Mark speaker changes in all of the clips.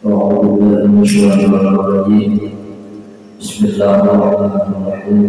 Speaker 1: أعوذ بالله من الشيطان الرجيم. بسم الله الرحمن الرحيم.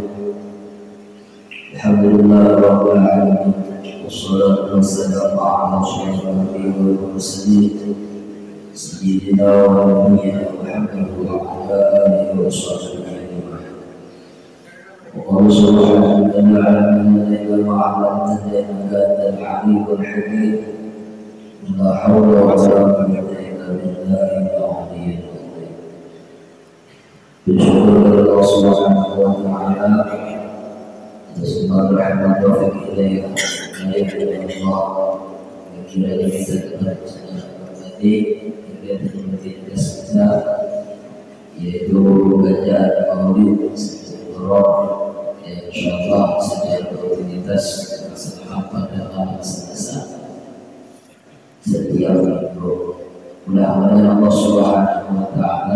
Speaker 1: الحمد لله رب العالمين، والصلاة والسلام على أشرف الأنبياء والمرسلين سيدنا ونبينا محمد وعلى آله وصحبه أجمعين. وقال سبحانه وتعالى: إنك وعلمتنا إنك أنت العليم الحكيم. لا حول ولا قوة إلا بالله العلي العظيم. Bersyukur kepada Allah Subhanahu wa Ta'ala atas semua rahmat taufik hidayah dari Allah yang kiranya kita dapat menghormati aktivitas kita, yaitu bacaan maulid Muharram yang insyaallah secara rutinitas terlaksana pada malam Selasa setiap minggu. Mudah-mudahan Allah Subhanahu wa Ta'ala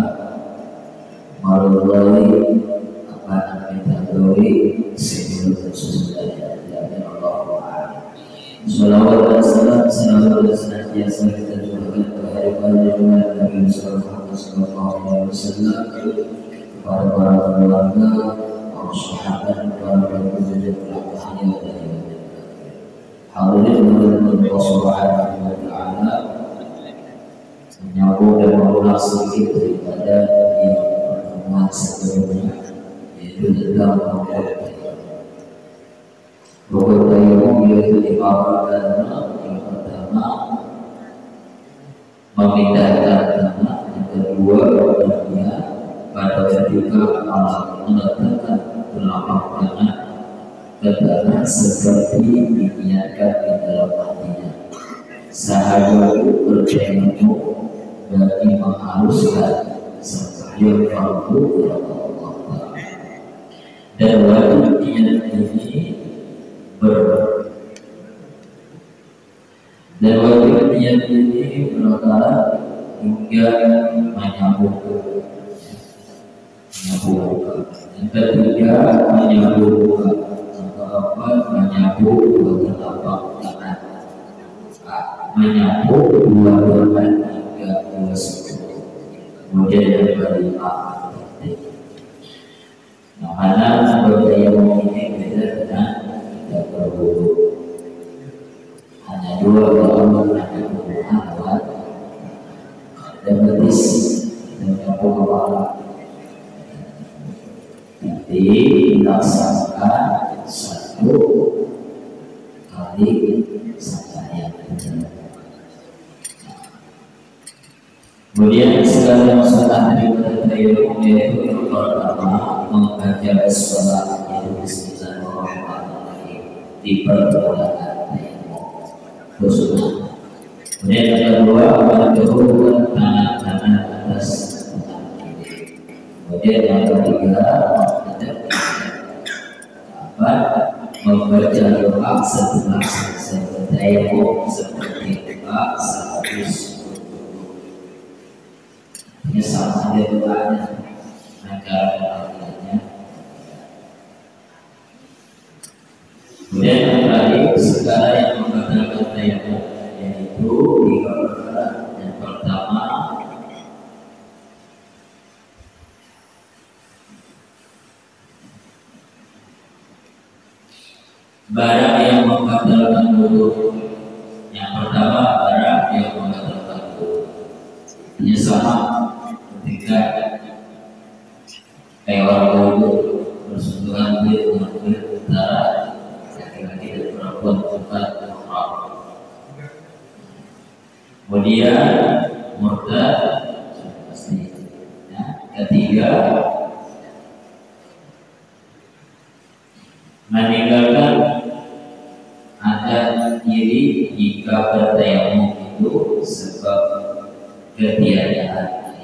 Speaker 1: melalui apa yang kita lalui sebelum sesudahnya. Ya Allah, salawat dan salam senantiasa kita curahkan kepada Nabi Sallallahu Alaihi Wasallam, kepada para keluarga, para sahabat, para penjaga rahmatnya dan hadirin Allah Subhanahu wa Ta'ala, menyambung dan mengulang sedikit daripada yang pertemuan sebelumnya, yaitu tentang rukun tayammum, yaitu dipaparkan yang pertama memindahkan tanah, yang kedua pada ketika meletakkan telapak tangan ke tanah seperti diniatkan di dalam hatinya. Sahaja bertayammum bagi menghaluskan yang fardu kepada Allah dan wajib niat ini berkala hingga menyambung. Yang ketiga menyambung, yang keempat menyambung dua telapak tangan, menyambung dua tangan hingga dua siku. Kemudian yang kelima, mana sebagai yang ini beda dengan kita berwudu. Hanya dua kalau hanya berwudu lewat dan betis dan nyambung kepala. Nanti dilaksanakan satu kali saja. Kemudian segala yang sunnah daripada tayammum, yaitu yang pertama membaca basmalah, yaitu Bismillahirrahmanirrahim di permulaan tayammum khususnya. Kemudian yang kedua menjauhkan tangan-tangan atas tangan kiri. Kemudian yang ketiga membaca doa setelah selesai tayammum seperti doa sehabis sama dia doanya agar artinya. Kemudian yang terakhir, segala yang membatalkan tayammum, yaitu tiga perkara. Yang pertama barang yang membatalkan wudu. Yang pertama barang yang membatalkan wudu. Ini sama ketika orang wudu bersentuhan dengan antara laki-laki dan perempuan tempat mahram. Kemudian murtad pasti. Ketiga meninggalkan adat diri jika bertayammum itu sebab ketiadaan.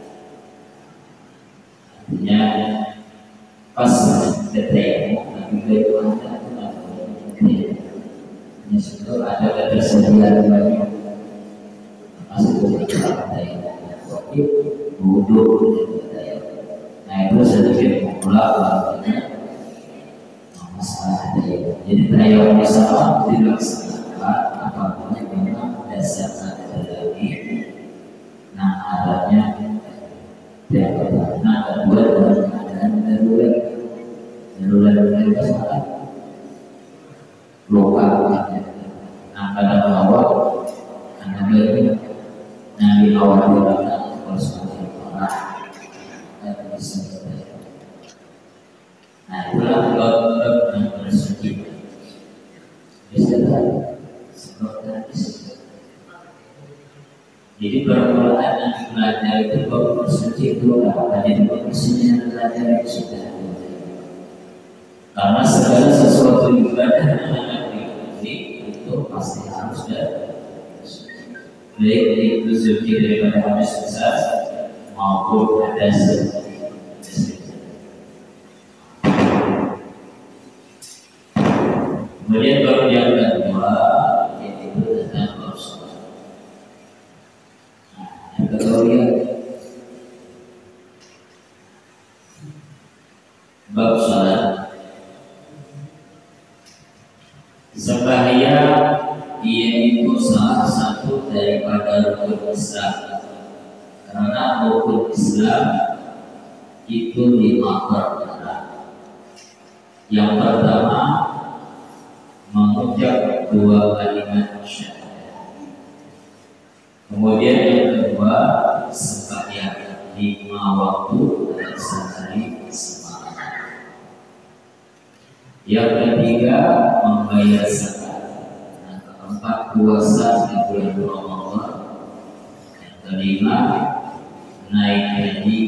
Speaker 1: Artinya pas bertayammum tapi itu ada ketersediaan banyak masuk ke bertayammum wajib wudu bertayammum. Nah itu sedikit mengulang masalah tayammum. Jadi tayammum sama dilaksanakan apabila memang dasar ada lagi. Nah adanya Nah, kedua dalam keadaan darurat. Darurat itu salah luka. Nah, kadang awal anak bayi nabi awal berkata bersuara parah dan bisa. Nah, itulah bab yang bersuci. Bisa seperti jadi permulaan yang belajar itu bab bersuci itu apa? Jadi bersuci yang belajar itu sudah. Karena segala sesuatu ibadah yang diikuti itu pasti harus baik itu suci daripada habis besar maupun ada kemudian bab yang kedua yaitu tentang bab sholat. Yang kedua bab sholat. Sembahyang dia itu salah satu daripada rukun Islam. Karena rukun Islam itu 5 perkara. Yang pertama mengucap 2 kalimat syahadat. Kemudian yang kedua sembahyang 5 waktu dalam sehari semalam. Yang ketiga membayar zakat. Yang keempat puasa di bulan Ramadan. Yang kelima naik haji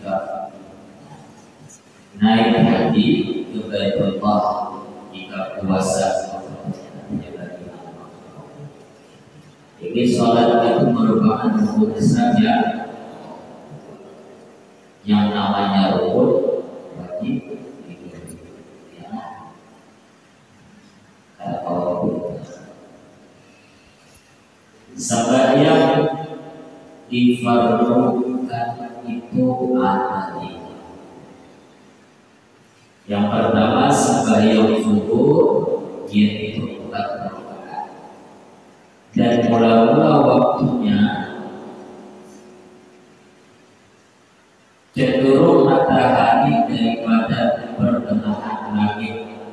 Speaker 1: ke Baitullah jika puasa. Jadi sholat itu merupakan rukun saja yang namanya rukun wajib. Sembahyang difardukan itu ada 5. Yang pertama sembahyang subuh yaitu 4 rakaat. Dan mula-mula waktunya cenderung matahari daripada pertengahan langit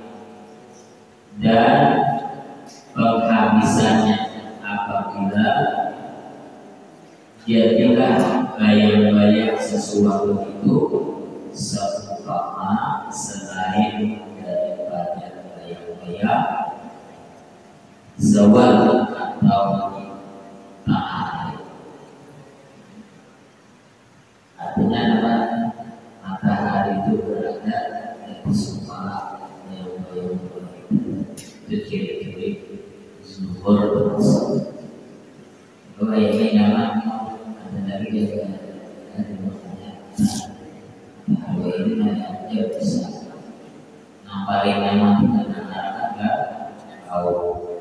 Speaker 1: dan penghabisannya apabila jadilah bayang-bayang sesuatu itu seumpama selain daripada bayang-bayang zawal atau matahari. Artinya apa? Matahari itu berada di seumpama bayang-bayang itu ciri-ciri zuhur. Kalau ini nyaman ada lagi dia ada makanya. Kalau ini namanya bisa. Nah paling nyaman kita anak-anak tahu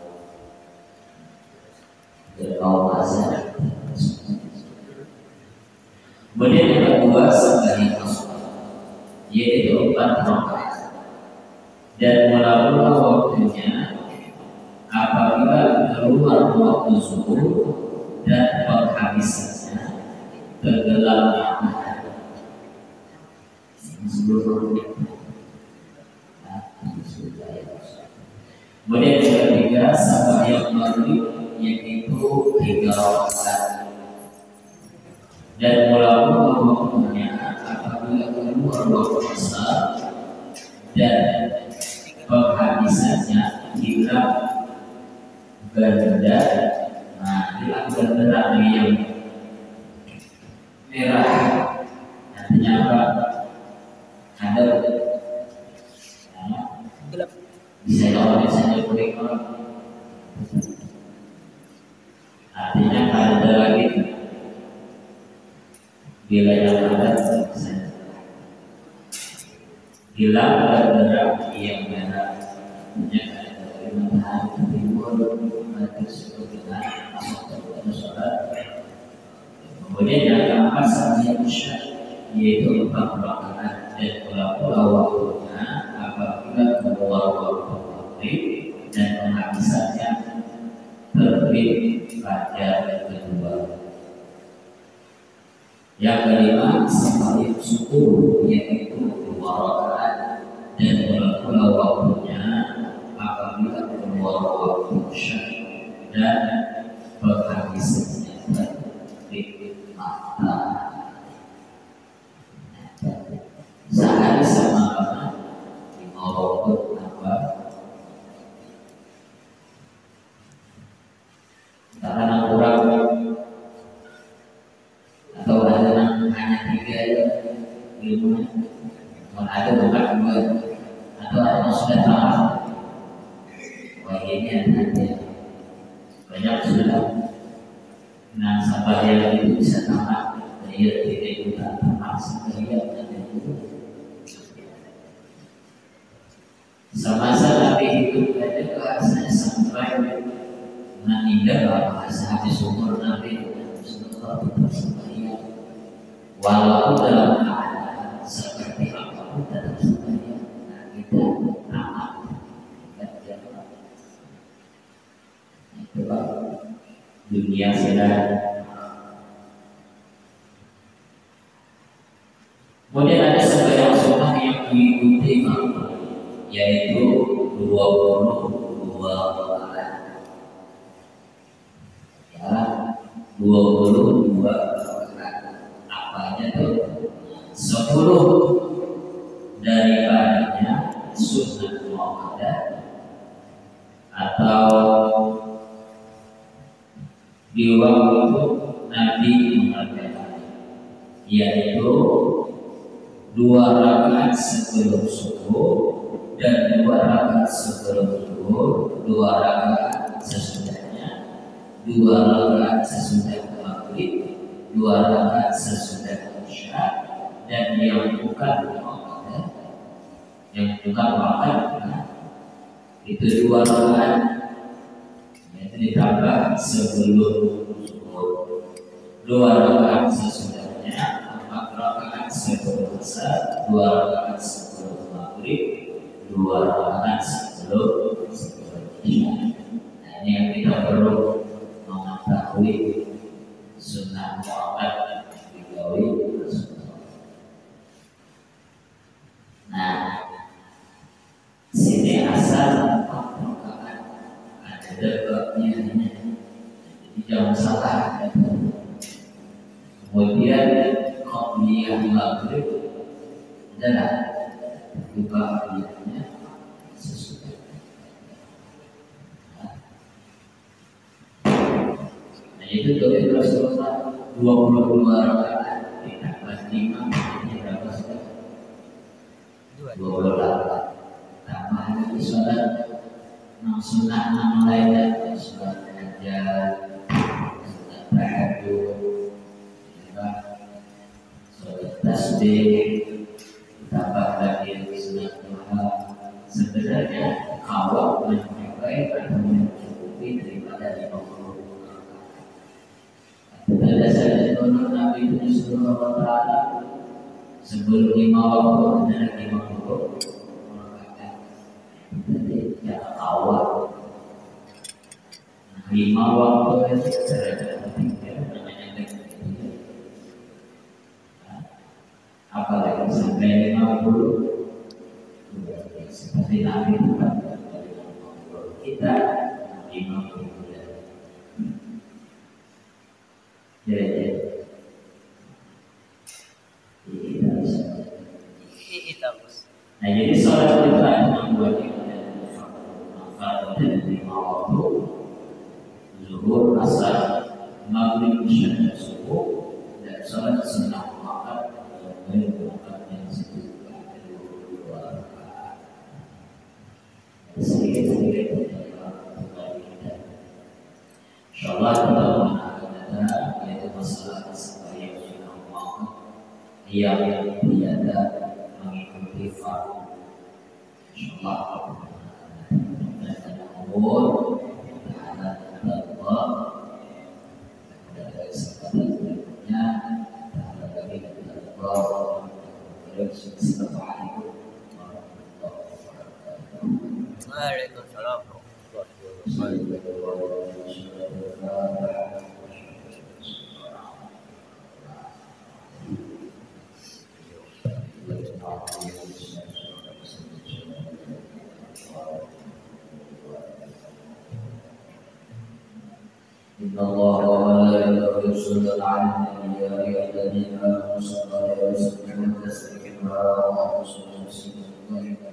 Speaker 1: berkau pasar. Kemudian yang kedua sembahyang yaitu 4 rakaat. Dan mula-mula waktunya apabila keluar waktu zuhur dan penghabisannya tenggelamnya matahari. Kemudian yang ketiga sembahyang maghrib yaitu 3 rakaat. Dan mula-mula waktunya apabila keluar waktu besar dan penghabisannya hilang benda. Nah, hilang benda yang merah. Artinya apa? Ada gelap. Bisa lawan misalnya kuning. Artinya ada lagi. Bila yang ada hilang benda yang merah. Kemudian yang keempat sembahyang isya yaitu 4 rakaat dan pula waktunya apabila keluar waktu maghrib dan penghabisannya terbit fajar kedua. Yang kelima ilmunya. Kalau ada bukan dua atau ada yang sudah tamat, wah ini ada banyak sudah. Nah sampai yang itu bisa tamat, dia tidak juga tamat sampai yang itu. Semasa Nabi hidup ada bahasanya sampai meninggal bahasa habis umur Nabi Sallallahu Alaihi Wasallam. Walaupun dalam keadaan seperti apapun dalam sembahyang, kita tamat. Itulah dunia sedang. Kemudian ada sembahyang sunnah yang diikuti yaitu 22 rakaat. Ya, 22 rakaat. Apanya tuh? 10 daripadanya sunnah muakkadah atau di waktu itu Nabi mengerjakan, yaitu 2 rakaat sebelum subuh dan 2 rakaat sebelum zuhur, 2 rakaat sesudahnya, 2 rakaat sesudah maghrib, 2 rakaat sesudah isya, dan yang bukan muakkadah, itu 2 rakaat, yaitu ditambah sebelum zuhur, 2 rakaat sesudahnya, 4 rakaat sebelum asar, 2 rakaat sebelum maghrib, 2 rakaat sebelum isya. Nah, ini yang kita perlu mengetahui sunnah muakkad digawi Rasulullah. Nah, sini asal 4 rakaat ada dekatnya ini, jadi jangan salah. Kemudian qabliyah maghrib adalah buka qabliyahnya sesudah. Nah itu dari Rasulullah 22 rakaat ditambah 5 jadi berapa sudah? 28. Tambah lagi sholat sunnah lainnya, sholat hajat, sholat tahajud, sholat tasbih, ditambah lagi sunat duha. Sebenarnya awal mencapai atau mencukupi daripada 50 rakaat. Pada saat itu Nabi Sallallahu Alaihi Wasallam sebelum 5 waktu adalah 50 rakaat. Jadi yang awal 5 waktu itu terhadap 3 namanya apalagi sampai 50 seperti Nabi bukan kita 50 jadi nah jadi sholat kita membuat kita 5 waktu zuhur, asar, maghrib, isya, dan subuh, dan sholat sunnah muakkad yang sedikit sedikit insyaallah kita mengenal yaitu masalah sembahyang sunnah muakkad yang tiada mengikuti fardu. Insyaallah dan umur Allah pada kesempatan berikutnya kita lagi kita berdoa Assalamualaikum
Speaker 2: Waalaikumsalam.
Speaker 1: إن الله وملائكته يصلون على النبي يا أيها الذين آمنوا صلوا عليه وسلموا تسليما اللهم صل وسلم